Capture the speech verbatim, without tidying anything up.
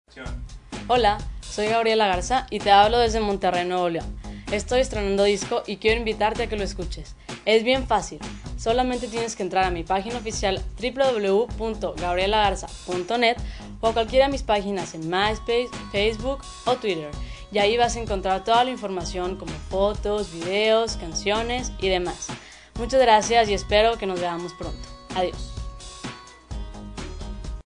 Hola, soy Gabriela Garza y te hablo desde Monterrey, Nuevo León. Estoy estrenando disco y quiero invitarte a que lo escuches. Es bien fácil, solamente tienes que entrar a mi página oficial doble u doble u doble u punto gabriela garza punto net o a cualquiera de mis páginas en MySpace, Facebook o Twitter. Y ahí vas a encontrar toda la información como fotos, videos, canciones y demás. Muchas gracias y espero que nos veamos pronto. Adiós.